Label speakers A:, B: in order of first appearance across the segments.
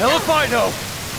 A: Hell if I know!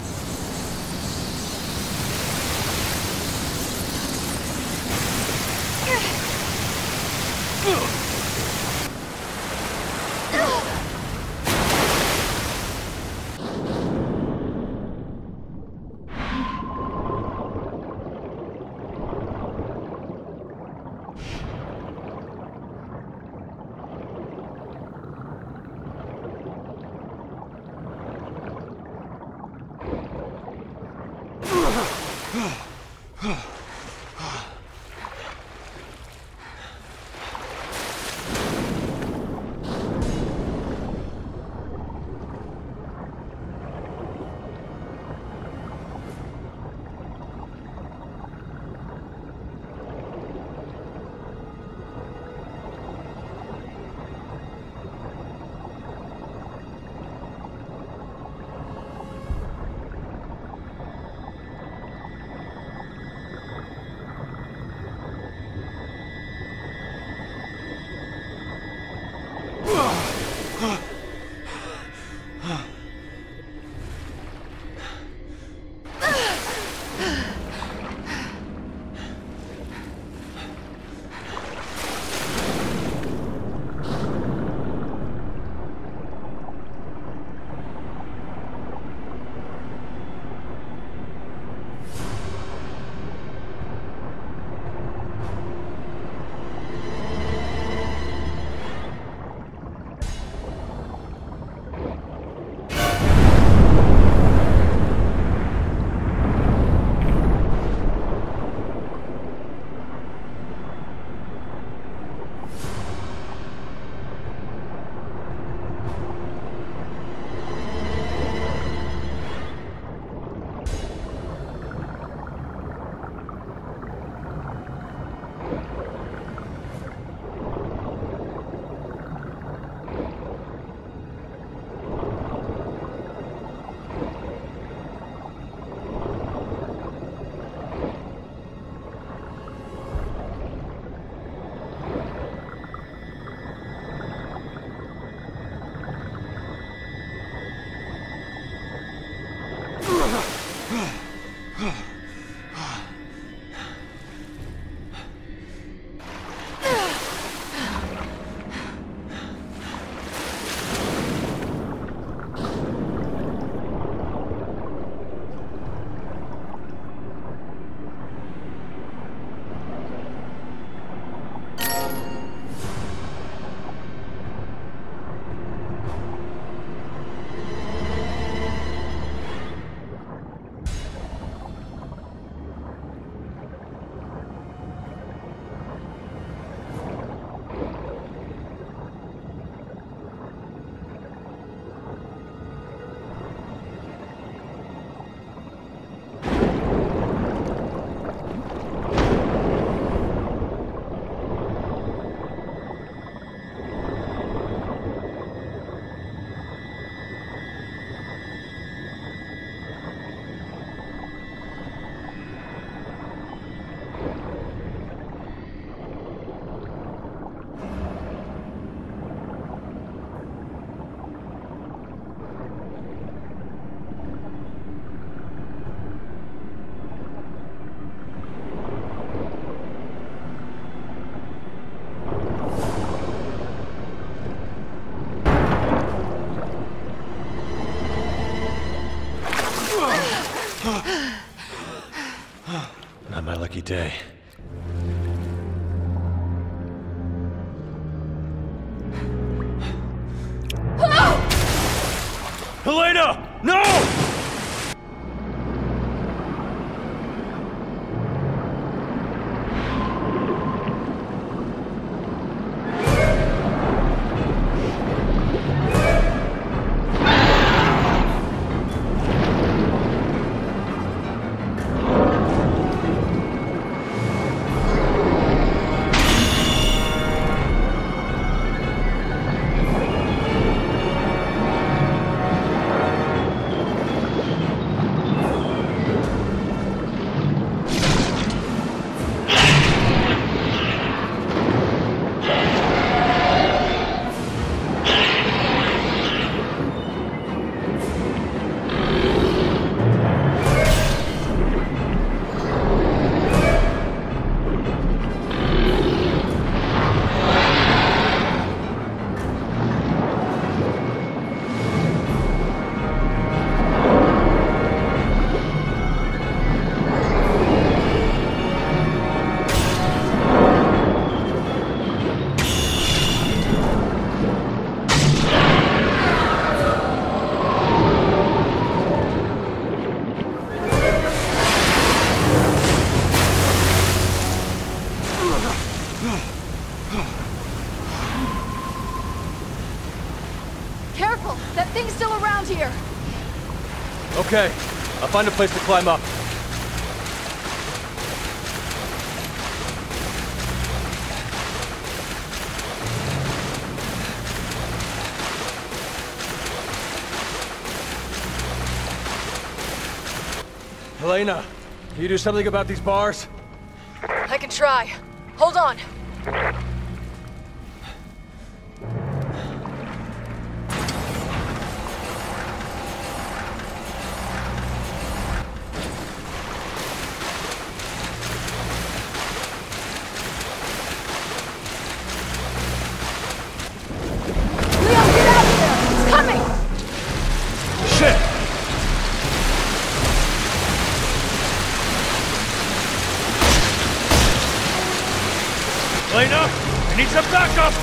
B: Not my lucky day.
A: Helena! No!
C: Careful! That thing's still around here!
A: Okay, I'll find a place to climb up. Helena, can you do something about these bars?
C: I can try. Hold on. Leon, get out of there! It's coming!
A: Shit! Helena, I need some backup!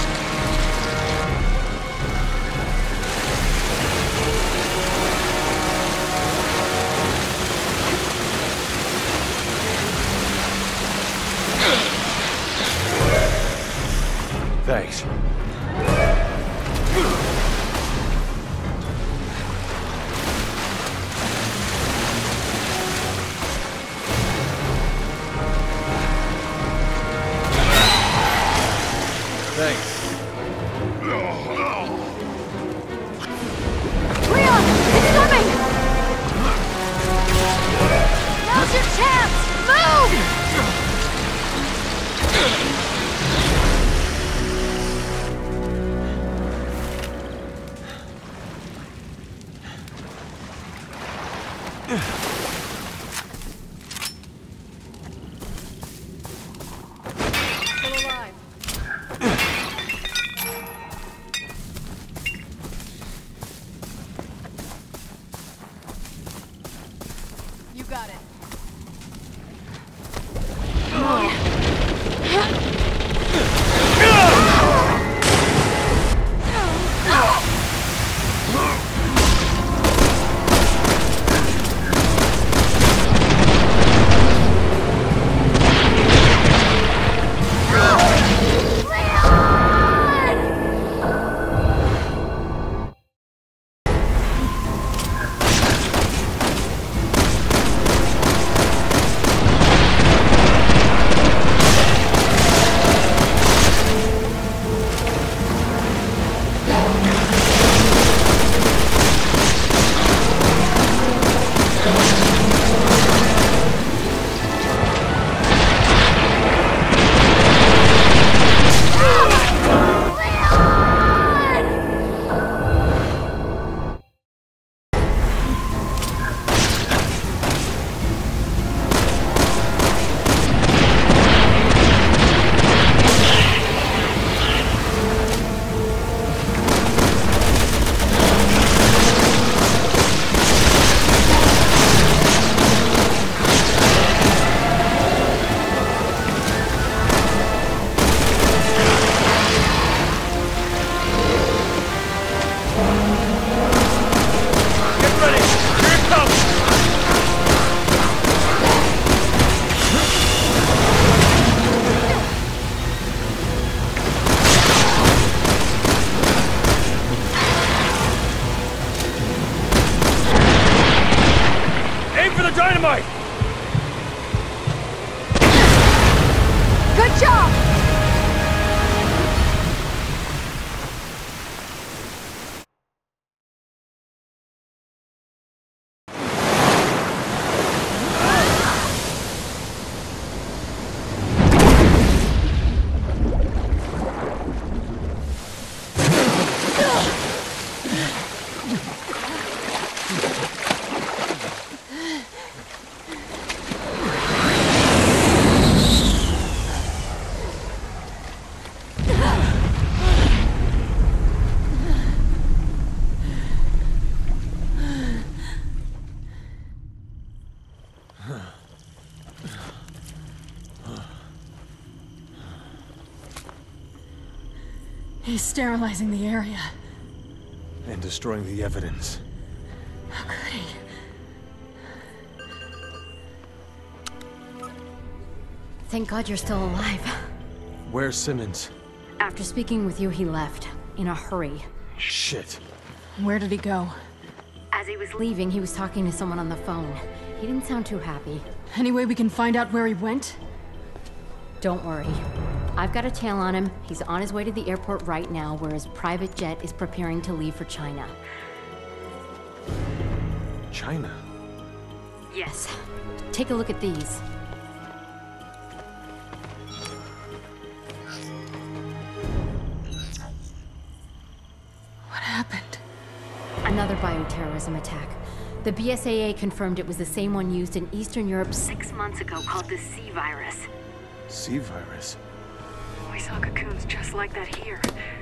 A: Thanks. Thanks.
C: Leon! It's coming! Now's your chance! Move! Still alive. You got it.
A: Dynamite!
C: Good job! He's sterilizing the area.
A: And destroying the evidence.
C: How could he? Thank God you're still alive.
A: Where's Simmons?
C: After speaking with you, he left. In a hurry.
A: Shit.
C: Where did he go? As he was leaving, he was talking to someone on the phone. He didn't sound too happy. Any way we can find out where he went? Don't worry. I've got a tail on him. He's on his way to the airport right now, where his private jet is preparing to leave for China.
A: China?
C: Yes. Take a look at these. What happened?
D: Another bioterrorism attack. The BSAA confirmed it was the same one used in Eastern Europe 6 months ago, called the C virus.
A: C virus?
D: We saw cocoons just like that here.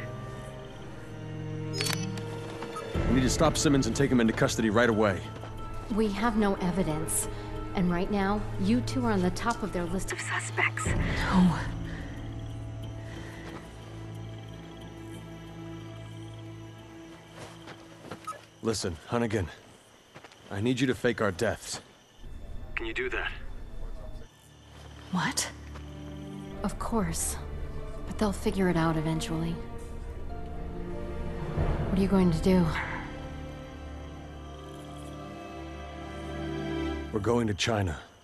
A: We need to stop Simmons and take him into custody right away.
D: We have no evidence. And right now, you two are on the top of their list of suspects.
C: No.
A: Listen, Hunnigan. I need you to fake our deaths.
B: Can you do that?
C: What?
D: Of course. But they'll figure it out eventually. What are you going to do?
A: We're going to China.